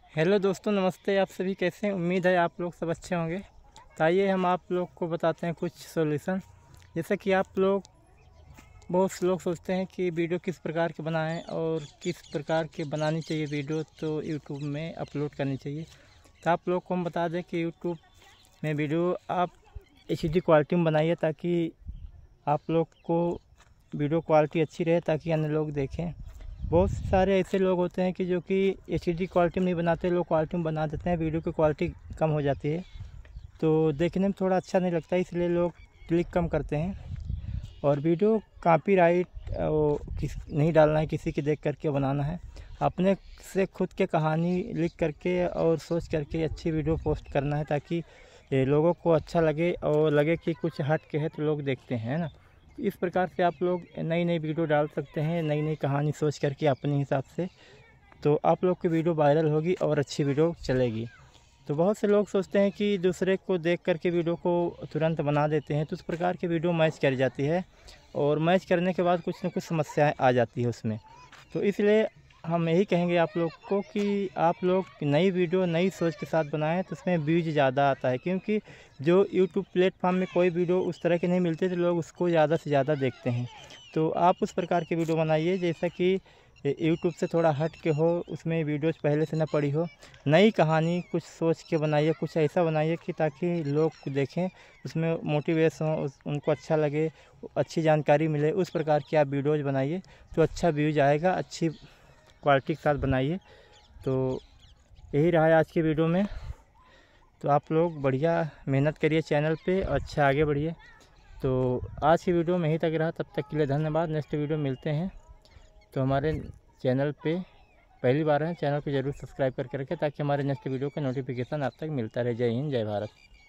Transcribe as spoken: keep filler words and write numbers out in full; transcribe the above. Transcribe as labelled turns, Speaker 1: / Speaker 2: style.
Speaker 1: Hello दोस्तों, नमस्ते। आप सभी कैसे हैं? उम्मीद है आप लोग सब अच्छे होंगे। तो आइए हम आप लोग को बताते हैं कुछ सॉल्यूशन। जैसे कि आप लोग बहुत से लोग सोचते हैं कि वीडियो किस प्रकार के बनाएं और किस प्रकार के बनानी चाहिए वीडियो, तो यूट्यूब में अपलोड करनी चाहिए। तो आप लोग को हम बता दें कि यूट्यूब में वीडियो आप एच डी क्वालिटी में बनाइए, ताकि आप लोग को वीडियो क्वालिटी अच्छी रहे, ताकि अन्य लोग देखें। बहुत सारे ऐसे लोग होते हैं कि जो कि एच डी क्वालिटी में नहीं बनाते, लो क्वालिटी में बना देते हैं, वीडियो की क्वालिटी कम हो जाती है तो देखने में थोड़ा अच्छा नहीं लगता, इसलिए लोग क्लिक कम करते हैं। और वीडियो कॉपीराइट किस नहीं डालना है, किसी की देख करके बनाना है। अपने से खुद के कहानी लिख करके और सोच करके अच्छी वीडियो पोस्ट करना है, ताकि लोगों को अच्छा लगे और लगे कि कुछ हट के है तो लोग देखते हैं, है ना। इस प्रकार से आप लोग नई नई वीडियो डाल सकते हैं, नई नई कहानी सोच करके अपने हिसाब से, तो आप लोग की वीडियो वायरल होगी और अच्छी वीडियो चलेगी। तो बहुत से लोग सोचते हैं कि दूसरे को देख करके वीडियो को तुरंत बना देते हैं, तो उस प्रकार की वीडियो मैच कर जाती है और मैच करने के बाद कुछ ना कुछ समस्याएं आ जाती है उसमें। तो इसलिए हम यही कहेंगे आप लोग को कि आप लोग नई वीडियो नई सोच के साथ बनाएं, तो उसमें व्यूज ज़्यादा आता है। क्योंकि जो यूट्यूब प्लेटफॉर्म में कोई वीडियो उस तरह के नहीं मिलते, तो लोग उसको ज़्यादा से ज़्यादा देखते हैं। तो आप उस प्रकार की वीडियो बनाइए जैसा कि यूट्यूब से थोड़ा हट के हो, उसमें वीडियोज पहले से ना पड़ी हो। नई कहानी कुछ सोच के बनाइए, कुछ ऐसा बनाइए कि ताकि लोग देखें, उसमें मोटिवेशन हो, उनको अच्छा लगे, अच्छी जानकारी मिले। उस प्रकार की आप वीडियोज़ बनाइए तो अच्छा व्यूज आएगा। अच्छी क्वालिटी के साथ बनाइए। तो यही रहा है आज की वीडियो में। तो आप लोग बढ़िया मेहनत करिए चैनल पे और अच्छा आगे बढ़िए। तो आज की वीडियो में यहीं तक रहा, तब तक के लिए धन्यवाद। नेक्स्ट वीडियो मिलते हैं। तो हमारे चैनल पे पहली बार है, चैनल को ज़रूर सब्सक्राइब करके रखें, ताकि हमारे नेक्स्ट वीडियो का नोटिफिकेशन आप तक मिलता रहे। जय हिंद, जय भारत।